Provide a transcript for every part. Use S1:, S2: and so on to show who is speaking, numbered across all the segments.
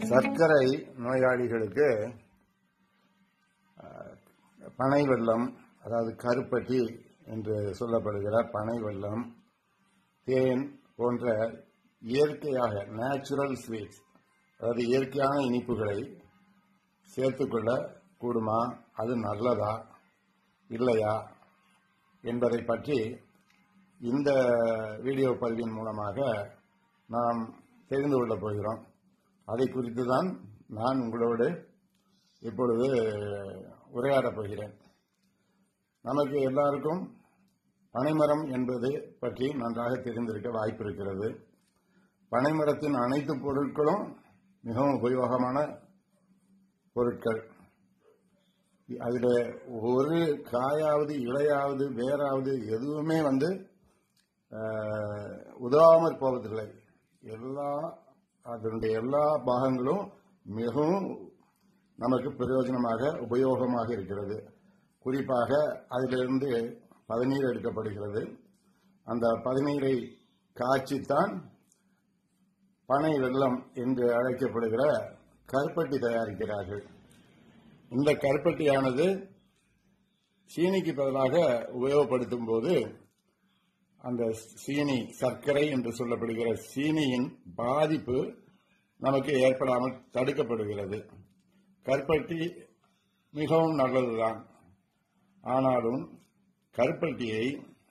S1: சர்க்கரை நோயாளிகளுக்கு பனை வெல்லம், அதாவது கருப்பட்டி என்று சொல்லப்படுகிற பனை வெல்லம், தேன் போன்ற இயற்கையாக நேச்சுரல் ஸ்வீட்ஸ், அதாவது இயற்கையான இனிப்புகளை சேர்த்துக்கொள்ள கூடுமா, அது நல்லதா இல்லையா என்பதை பற்றி இந்த வீடியோ பதிவின் மூலமாக நாம் தெரிந்து கொள்ளப் போகிறோம். அதை குறித்து தான் நான் உங்களோடு இப்பொழுது உரையாடப் போகிறேன். நமக்கு எல்லாருக்கும் பனைமரம் என்பது பற்றி நன்றாக தெரிந்திருக்க வாய்ப்பு இருக்கிறது. பனைமரத்தின் அனைத்து பொருட்களும் மிகவும் உபயோகமான பொருட்கள். அதில் ஒரு காயாவது இலையாவது வேறாவது எதுவுமே உதவாமற் போவதில்லை. அதனுடைய எல்லா பாகங்களும் மிகவும் நமக்கு பிரயோஜனமாக உபயோகமாக இருக்கிறது. குறிப்பாக அதிலிருந்து பதநீர் எடுக்கப்படுகிறது. அந்த பதநீரை காய்ச்சித்தான் பனை வெல்லம் என்று அழைக்கப்படுகிற கருப்பட்டி தயாரிக்கிறார்கள். இந்த கருப்பட்டியானது சீனிக்கு பதிலாக உபயோகப்படுத்தும் போது அந்த சீனி, சர்க்கரை என்று சொல்லப்படுகிற சீனியின் பாதிப்பு நமக்கு ஏற்படாமல் தடுக்கப்படுகிறது. கருப்பட்டி மிகவும் நல்லதுதான். ஆனாலும் கருப்பட்டியை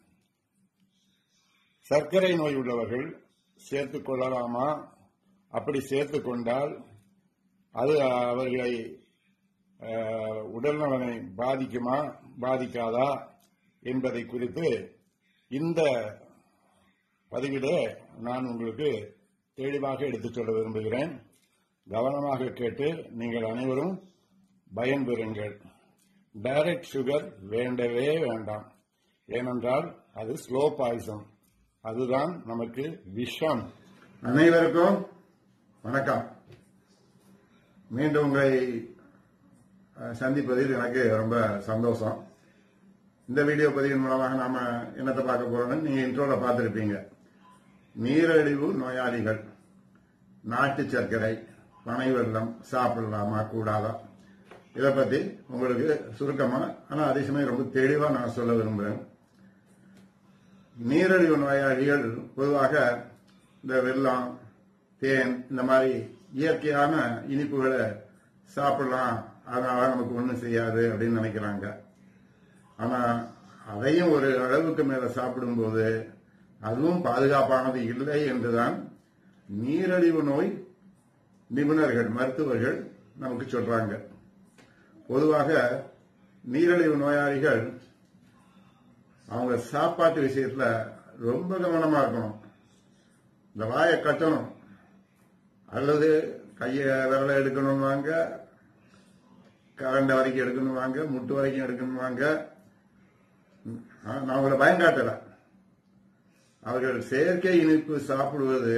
S1: சர்க்கரை நோய் உள்ளவர்கள் சேர்த்துக் கொள்ளலாமா? அப்படி சேர்த்துக் கொண்டால் அது அவர்களை உடல் நலனை பாதிக்குமா பாதிக்காதா என்பதை குறித்து இந்த பதிவிலே நான் உங்களுக்கு தெளிவாக எடுத்துச் சொல்ல விரும்புகிறேன். கவனமாக கேட்டு நீங்கள் அனைவரும் பயன்பெறுங்கள். டைரக்ட் சுகர் வேண்டவே வேண்டாம். ஏனென்றால் அது ஸ்லோ பாய்சன், அதுதான் நமக்கு விஷம். அனைவருக்கும் வணக்கம். மீண்டும் உங்களை சந்திப்பதில் எனக்கு ரொம்ப சந்தோஷம். இந்த வீடியோ பதிவின் மூலமாக நாம என்னத்தை பார்க்க போறோம்னு நீங்க இன்ட்ரோல பார்த்திருப்பீங்க. நீரிழிவு நோயாளிகள் நாட்டு சர்க்கரை பனை வெல்லம் சாப்பிடலாமா கூடாதா, இதை பத்தி உங்களுக்கு சுருக்கமா ஆனா அதே சமயம் ரொம்ப தெளிவா நான் சொல்ல விரும்புறேன். நீரிழிவு நோயாளிகள் பொதுவாக இந்த வெல்லம், தேன், இந்த மாதிரி இயற்கையான இனிப்புகளை சாப்பிடலாம், அதனால நமக்கு ஒன்றும் செய்யாது அப்படின்னு நினைக்கிறாங்க. ஆனா அதையும் ஒரு அளவுக்கு மேல சாப்பிடும்போது அதுவும் பாதுகாப்பானது இல்லை என்றுதான் நீரிழிவு நோய் நிபுணர்கள், மருத்துவர்கள் நமக்கு சொல்றாங்க. பொதுவாக நீரிழிவு நோயாளிகள் அவங்க சாப்பாட்டு விஷயத்துல ரொம்ப கவனமா இருக்கணும். இந்த வாயை கட்டணும், அல்லது கைய விரலை எடுக்கணும்வாங்க, கரண்ட வரைக்கும் எடுக்கணும்வாங்க, முட்டு வரைக்கும் எடுக்கணும்வாங்க. நான் அவங்களை பயங்காட்டல. அவர்கள் செயற்கை இனிப்பு சாப்பிடுவது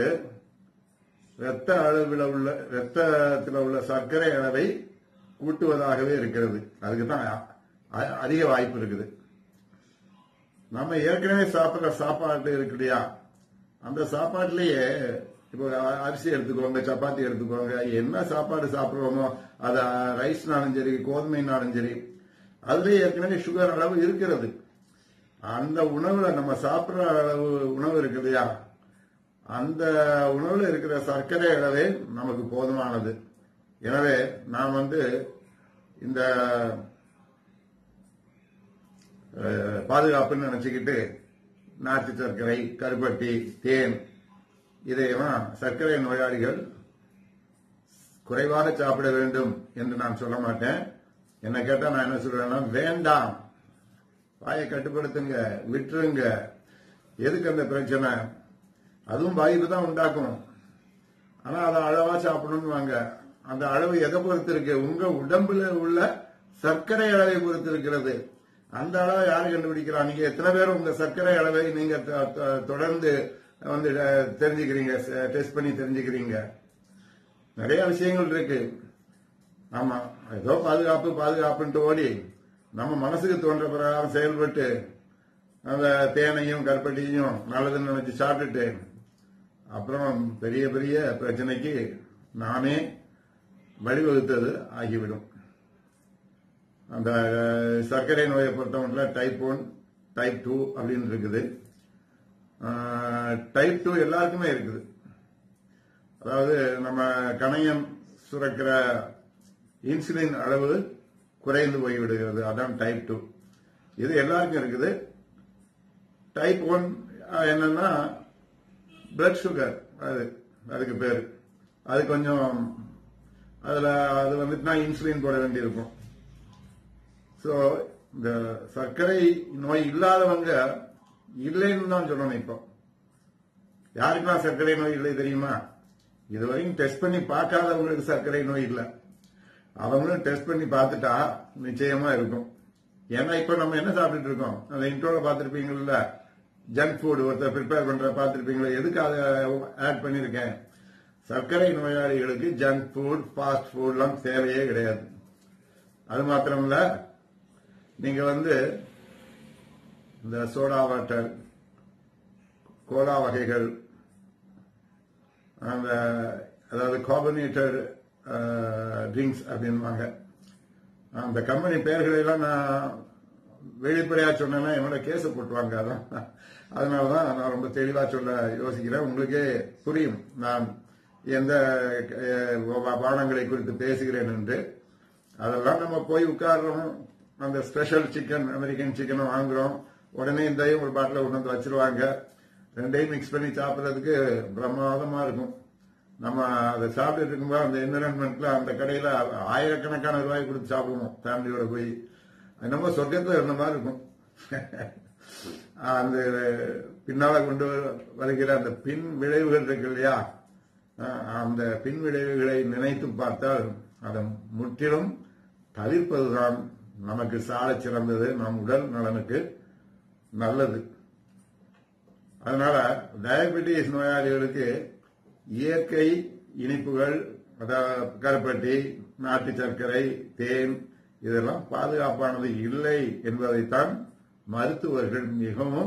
S1: ரத்தத்தில் உள்ள சர்க்கரை அளவை கூட்டுவதாகவே இருக்கிறது. அதுக்கு தான் அதிக வாய்ப்பு இருக்குது. நம்ம ஏற்கனவே சாப்பிடுற சாப்பாடு இருக்கு இல்லையா, அந்த சாப்பாட்டிலேயே இப்போ அரிசி எடுத்துக்கோங்க, சப்பாத்தி எடுத்துக்கோங்க, என்ன சாப்பாடு சாப்பிடுவோமோ அது ரைஸ்னாலும் சரி கோதுமைனாலும் சரி அதுலேயே ஏற்கனவே சுகர் அளவு இருக்கிறது. அந்த உணவுல நம்ம சாப்பிடுற அளவு உணவு இருக்கு இல்லையா, அந்த உணவுல இருக்கிற சர்க்கரை அளவே நமக்கு போதுமானது. எனவே நாம் இந்த பாதுகாப்புன்னு நினைச்சுக்கிட்டு நாட்டு சர்க்கரை, கருப்பட்டி, தேன் இதையெல்லாம் சர்க்கரை நோயாளிகள் குறைவாக சாப்பிட வேண்டும் என்று நான் சொல்ல மாட்டேன். என்ன கேட்டா நான் என்ன சொல்றேன்னா, வேண்டாம், வாயை கட்டுப்படுத்துங்க, விட்டுருங்க. எதுக்கு அந்த பிரச்சனை? அதுவும் பாதிப்பு தான் உண்டாக்கும். ஆனா அதை அளவா சாப்பிடணும்னு வாங்க. அந்த அளவு எதை பொறுத்து இருக்கு? உங்க உடம்புல உள்ள சர்க்கரை அளவை பொறுத்து இருக்கிறது. அந்த அளவை யாரு கண்டுபிடிக்கிறா? நீங்க எத்தனை பேர் உங்க சர்க்கரை அளவை நீங்க தொடர்ந்து தெரிஞ்சுக்கிறீங்க, டெஸ்ட் பண்ணி தெரிஞ்சுக்கிறீங்க? நிறைய விஷயங்கள் இருக்கு. ஆமா, ஏதோ பாதுகாப்புன்ட்டு ஓடி நம்ம மனசுக்கு தோன்ற பிரகாரம் செயல்பட்டு அந்த தேனையும் கருப்பட்டியையும் நல்லதுன்னு நினைச்சு சாப்பிட்டுட்டு அப்புறம் பெரிய பெரிய பிரச்சனைக்கு நாமே வழிவகுத்தது ஆகிவிடும். அந்த சர்க்கரை நோயை பொறுத்தவரை டைப் 1, டைப் 2 அப்படின்னு இருக்குது. டைப் 2 எல்லாருக்குமே இருக்குது. அதாவது நம்ம கணையம் சுரக்கிற இன்சுலின் அளவு குறைந்து போய்விடுகிறது. அதான் டைப் 2. இது எல்லாருக்கும் இருக்குது. டைப் 1 என்னன்னா பிளட் சுகர், அதுக்கு பேரு. அது கொஞ்சம் அது வந்துட்டுனா இன்சுலின் போட வேண்டியிருக்கும். ஸோ இந்த சர்க்கரை நோய் இல்லாதவங்க இல்லைன்னு தான் சொல்லணும். இப்போ யாருக்கெல்லாம் சர்க்கரை நோய் இல்லை தெரியுமா? இதுவரைக்கும் டெஸ்ட் பண்ணி பார்க்காதவங்களுக்கு சர்க்கரை நோய் இல்லை. அவங்களும் டெஸ்ட் பண்ணி பார்த்துட்டா நிச்சயமா இருக்கும். ஏன்னா இப்ப நம்ம என்ன சாப்பிட்டுட்டு இருக்கோம்? அந்த இன்ட்ரோல பார்த்திருப்பீங்கல்ல, ஜங்க் ஃபுட் ஒருத்தர் ப்ரிப்பேர் பண்ற பார்த்திருப்பீங்களா? எதுக்கு அதை ஆட் பண்ணிருக்கேன்? சர்க்கரை நோயாளிகளுக்கு ஜங்க் ஃபுட், ஃபாஸ்ட் ஃபுட் எல்லாம் தேவையே கிடையாது. அது மாத்திரமில்ல, நீங்க இந்த சோடா வாட்டர், கோலா வகைகள், அதாவது கார்பனேட்டட் ட்ரிங்க்ஸ் அப்படின்வாங்க. அந்த கம்பெனி பெயர்களை எல்லாம் நான் வெளிப்படையா சொன்னேன்னா என்னோட கேஸ போட்டுவாங்க. அதனாலதான் நான் ரொம்ப தெளிவா சொல்ல யோசிக்கிறேன். உங்களுக்கே புரியும் நான் எந்த பானங்களை குறித்து பேசுகிறேன் என்று. அதெல்லாம் நம்ம போய் உட்கார்றோம், அந்த ஸ்பெஷல் சிக்கன், அமெரிக்கன் சிக்கனும் வாங்குறோம். உடனே இதையும் ஒரு பாட்டில கொண்டு வந்து வச்சிருவாங்க. ரெண்டையும் மிக்ஸ் பண்ணி சாப்பிட்றதுக்கு பிரமாதமா இருக்கும். நம்ம அதை சாப்பிட்டு இருக்கும்போது அந்த என்விரான்மெண்ட்ல அந்த கடையில ஆயிரக்கணக்கான ரூபாய் கொடுத்து சாப்பிடுவோம் ஃபேமிலியோட போய். என்னமோ சொர்க்கத்துல இருந்த மாதிரி இருக்கும். அந்த பின்னால கொண்டு வருகிற அந்த பின் விளைவுகள் இருக்கு இல்லையா, அந்த பின் விளைவுகளை நினைத்து பார்த்தால் அதை முற்றிலும் தவிர்ப்பதுதான் நமக்கு சால சிறந்தது, நம் உடல் நலனுக்கு நல்லது. அதனால டயபெட்டிஸ் நோயாளிகளுக்கு இயற்கை இனிப்புகள், அதாவது கருப்பட்டி, நாட்டு சர்க்கரை, தேன், இதெல்லாம் பாதுகாப்பானது இல்லை என்பதைத்தான் மருத்துவர்கள் மிகவும்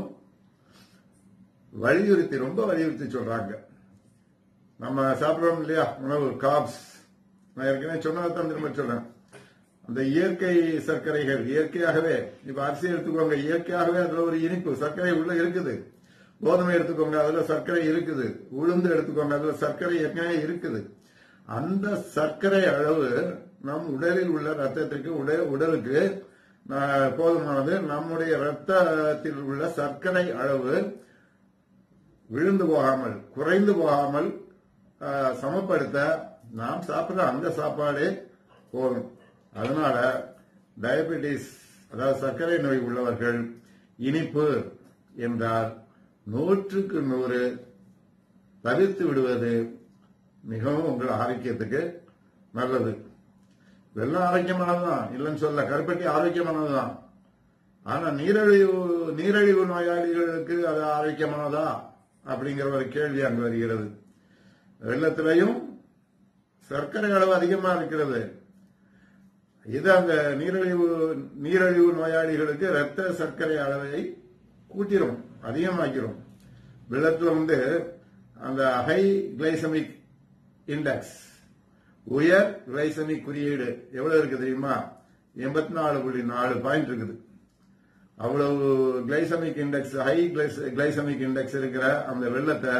S1: ரொம்ப வலியுறுத்தி சொல்றாங்க. நம்ம சாப்பிடுறோம் இல்லையா உணவு, காப்ஸ், நான் ஏற்கனவே சொன்னதான் திரும்ப சொல்றேன். அந்த இயற்கை சர்க்கரைகள் இயற்கையாகவே, இப்ப அரிசி எடுத்துக்கோங்க, இயற்கையாகவே அதுல ஒரு இனிப்பு சர்க்கரை உள்ள இருக்குது. கோதுமை எடுத்துக்கோங்க, அதுல சர்க்கரை இருக்குது. உளுந்து எடுத்துக்கோங்க, அதுல சர்க்கரை ஏற்கனவே இருக்குது. அந்த சர்க்கரை அளவு நம் உடலில் உள்ள ரத்தத்திற்கு, உடலுக்கு போதுமானது. நம்முடைய ரத்தத்தில் உள்ள சர்க்கரை அளவு விழுந்து போகாமல், குறைந்து போகாமல் சமப்படுத்த நாம் சாப்பிடுற அந்த சாப்பாடு போதும். அதனால டயபெட்டிஸ், அதாவது சர்க்கரை நோய் உள்ளவர்கள் இனிப்பு என்றால் 100க்கு 100 தவிர்த்து விடுவது மிகவும் உங்கள் ஆரோக்கியத்துக்கு நல்லது. வெள்ளம் ஆரோக்கியமானதுதான், இல்லைன்னு சொல்ல. கருப்பட்டி ஆரோக்கியமானதுதான். ஆனா நீரிழிவு நோயாளிகளுக்கு அது ஆரோக்கியமானதா அப்படிங்கிற ஒரு கேள்வி அங்கு வருகிறது. வெள்ளத்திலையும் சர்க்கரை அளவு அதிகமா இருக்கிறது. இது அந்த நீரிழிவு நோயாளிகளுக்கு ரத்த சர்க்கரை அளவை கூட்டிரும், அதிகமாக்கிறோம். வெள்ளத்துல அந்த ஹை கிளைசமிக் இண்டெக்ஸ், உயர் கிளைசமிக் குறியீடு எவ்வளவு இருக்கு தெரியுமா? 84.4 பாயிண்ட் இருக்குது. அவ்வளவு glycemic index, high glycemic index இருக்கிற அந்த வெள்ளத்தை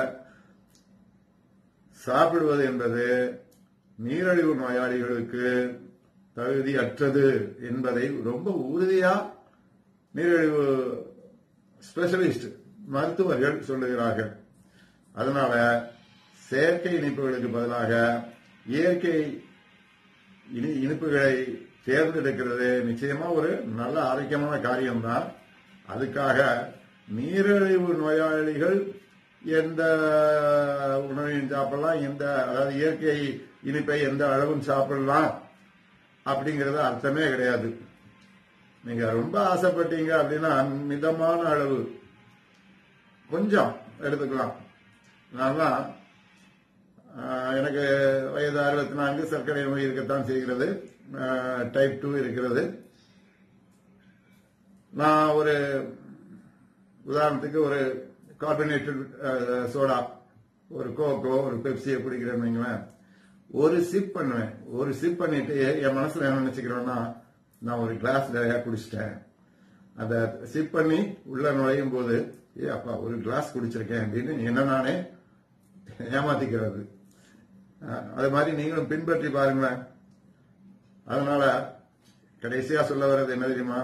S1: சாப்பிடுவது என்பது நீரிழிவு நோயாளிகளுக்கு தகுதியற்றது என்பதை ரொம்ப உறுதியா நீரிழிவு ஸ்பெஷலிஸ்ட் மருத்துவர்கள் சொல்லுகிறார்கள். அதனால செயற்கை இனிப்புகளுக்கு பதிலாக இயற்கை இனிப்புகளை தேர்ந்தெடுக்கிறது நிச்சயமா ஒரு நல்ல ஆரோக்கியமான காரியம்தான். அதுக்காக நீரிழிவு நோயாளிகள் எந்த உணவையும் சாப்பிடலாம், அதாவது இயற்கை இனிப்பை எந்த அளவும் சாப்பிடலாம் அப்படிங்கறது அர்த்தமே கிடையாது. நீங்க ரொம்ப ஆசைப்பட்டீங்க அப்படின்னா மிதமான அளவு கொஞ்சம் எடுத்துக்கலாம். நான் எனக்கு வயது 64, சர்க்கரை நோய் இருக்கத்தான் செய்கிறது, டைப் 2 இருக்கிறது. நான் ஒரு உதாரணத்துக்கு ஒரு கார்பனேட்டட் சோடா, ஒரு கோகோ, ஒரு பெப்சியை குடிக்கிறேன்னு வைங்களேன், ஒரு சிப் பண்ணுவேன். ஒரு சிப் பண்ணிட்டு என் மனசுல என்ன நினைச்சுக்கிறேன்னா, நான் ஒரு கிளாஸ் நிறைய குடிச்சிட்டேன். அந்த சிப் பண்ணி உள்ள நுழையும் போது அப்பா ஒரு கிளாஸ் குடிச்சிருக்கேன் அப்படின்னு என்ன நானே ஏமாத்திக்கிறது. அது மாதிரி நீங்களும் பின்பற்றி பாருங்களேன். அதனால கடைசியா சொல்ல வர்றது என்ன தெரியுமா,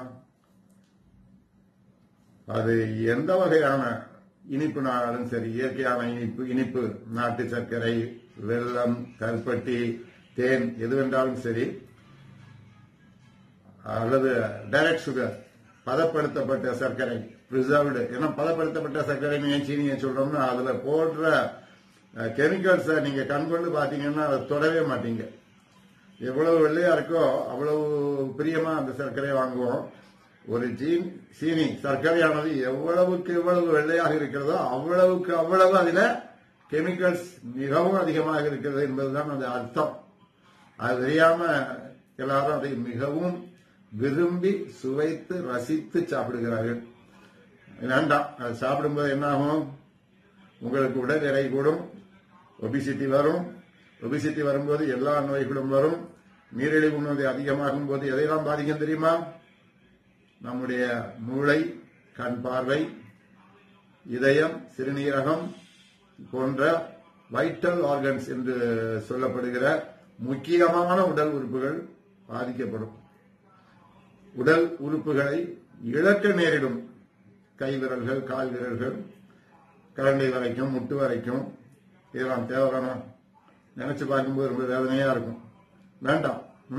S1: அது எந்த வகையான இனிப்புனாலும் சரி, இயற்கையான இனிப்பு, நாட்டு சர்க்கரை, வெல்லம், கருப்பட்டி, தேன், எதுவென்றாலும் சரி, அல்லது டைரக்ட் சுகர், பதப்படுத்தப்பட்ட சர்க்கரை, பிரிசர்வ்டு. ஏன்னா பதப்படுத்தப்பட்ட சர்க்கரை சீனியை சொல்றோம்னா அதுல போடுற கெமிக்கல்ஸ நீங்க கண்கொண்டு பாத்தீங்கன்னா அதை தொடவே மாட்டீங்க. எவ்வளவு வெள்ளையா இருக்கோ அவ்வளவு பிரியமா அந்த சர்க்கரையை வாங்குவோம். ஒரு சீனி சர்க்கரையானது எவ்வளவுக்கு எவ்வளவு வெள்ளையாக இருக்கிறதோ அவ்வளவுக்கு அவ்வளவு அதுல கெமிக்கல்ஸ் மிகவும் அதிகமாக இருக்கிறது என்பதுதான் அது அர்த்தம். அது தெரியாம எல்லாரும் அதை மிகவும் விரும்பி சுவைத்து ரசித்து சாப்பிடுகிறார்கள். வேண்டாம். அது சாப்பிடும்போது என்ன ஆகும், உங்களுக்கு உடல் எடை கூடும், ஒபிசிட்டி வரும். ஒபிசிட்டி வரும்போது எல்லா நோய்களும் வரும். நீரிழிவு நோய் அதிகமாகும் போது எதையெல்லாம் பாதிக்கும் தெரியுமா, நம்முடைய மூளை, கண் பார்வை, இதயம், சிறுநீரகம் போன்ற வைட்டல் ஆர்கன்ஸ் என்று சொல்லப்படுகிற முக்கியமான உடல் உறுப்புகள் பாதிக்கப்படும். உடல் உறுப்புகளை இழக்க நேரிடும். கை விரல்கள், கால் விரல்கள், கரண்டை வரைக்கும், முட்டு வரைக்கும். இதெல்லாம் தேவையான நினைச்சு பார்க்கும்போது ரொம்ப வேதனையா இருக்கும். வேண்டாம்.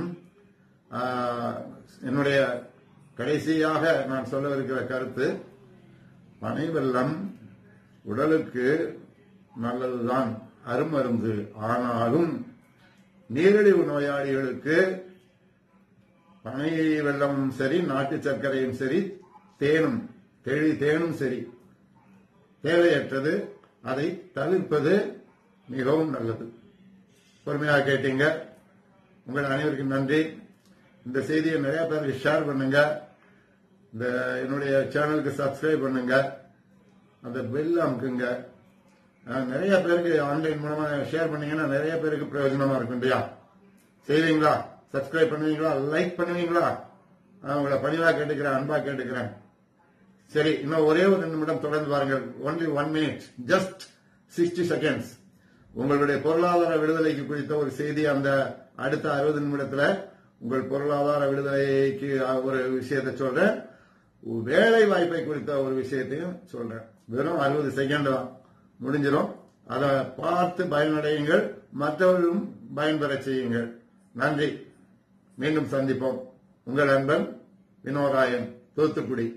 S1: என்னுடைய கடைசியாக நான் சொல்லவிருக்கிற கருத்து, பனை வெல்லம் உடலுக்கு நல்லதுதான், அருமருந்து. ஆனாலும் நீரிழிவு நோயாளிகளுக்கு பனை வெல்லமும் சரி, நாட்டு சர்க்கரையும் சரி, தேனும் சரி தேவையற்றது. அதை தவிர்ப்பது மிகவும் நல்லது. பொறுமையாக கேட்டீங்க. உங்கள் அனைவருக்கும் நன்றி. இந்த செய்தியை நிறைய பேருக்கு ஷேர் பண்ணுங்க. இந்த என்னுடைய சேனலுக்கு சப்ஸ்கிரைப் பண்ணுங்க. அந்த பெல் அமுக்குங்க. நிறைய பேருக்கு ஆன்லைன் மூலமா ஷேர் பண்ணீங்கன்னா நிறைய பேருக்கு பிரயோஜனமா இருக்கும் இல்லையா? செய்வீங்களா? சப்ஸ்கிரைப் பண்ணுவீங்களா? லைக் பண்ணுவீங்களா? உங்களை பணிவா கேட்டுக்கிறேன், அன்பா கேட்டுக்கிறேன். சரி, இன்னும் ஒரே ஒரு நிமிடம் தொடர்ந்து பாருங்கள். only 1 minute, just 60 seconds. உங்களுடைய பொருளாதார விடுதலைக்கு குறித்த ஒரு செய்தி அந்த அடுத்த 60 நிமிடத்துல உங்கள் பொருளாதார விடுதலைக்கு ஒரு விஷயத்தை சொல்றேன். வேலை வாய்ப்பை குறித்த ஒரு விஷயத்தையும் சொல்றேன். வெறும் 60 செகண்ட் தான், முடிஞ்சிடும். அதை பார்த்து பயனடையுங்கள், மற்றவர்களும் பயன்பெற செய்யுங்கள். நன்றி. மீண்டும் சந்திப்போம். உங்கள் நண்பன் வினோராயன், தூத்துக்குடி.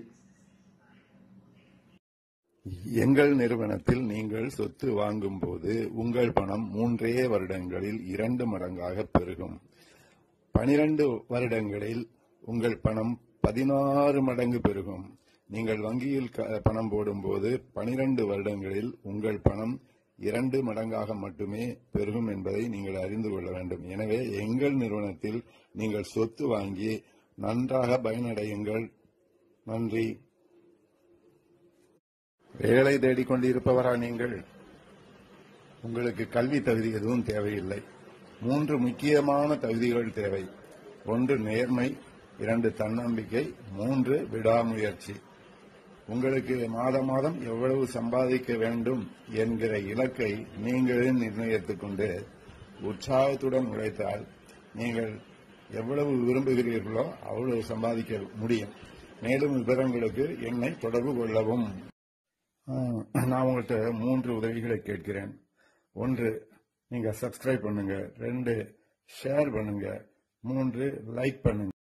S2: எங்கள் நிறுவனத்தில் நீங்கள் சொத்து வாங்கும் போது உங்கள் பணம் 3 வருடங்களில் 2 மடங்காக பெருகும். 12 வருடங்களில் உங்கள் பணம் 16 மடங்கு பெருகும். நீங்கள் வங்கியில் பணம் போடும்போது 12 வருடங்களில் உங்கள் பணம் 2 மடங்காக மட்டுமே பெருகும் என்பதை நீங்கள் அறிந்து கொள்ள வேண்டும். எனவே எங்கள் நிறுவனத்தில் நீங்கள் சொத்து வாங்கி நன்றாக பயனடையுங்கள். நன்றி. வேலை தேடிக்கொண்டிருப்பவரா நீங்கள்? உங்களுக்கு கல்வி தகுதி எதுவும் தேவையில்லை. 3 முக்கியமான தகுதிகள் தேவை. 1 நேர்மை, 2 தன்னம்பிக்கை, 3 விடாமுயற்சி. உங்களுக்கு மாதம் எவ்வளவு சம்பாதிக்க வேண்டும் என்கிற இலக்கை நீங்களே நிர்ணயித்துக் கொண்டு உற்சாகத்துடன் உழைத்தால் நீங்கள் எவ்வளவு விரும்புகிறீர்களோ அவ்வளவு சம்பாதிக்க முடியும். மேலும் விவரங்களுக்கு என்னை தொடர்பு கொள்ளவும். நான் உங்கள்கிட்ட 3 உதவிகளை கேட்கிறேன். 1, நீங்க சப்ஸ்கிரைப் பண்ணுங்க. 2, ஷேர் பண்ணுங்க. 3, லைக் பண்ணுங்க.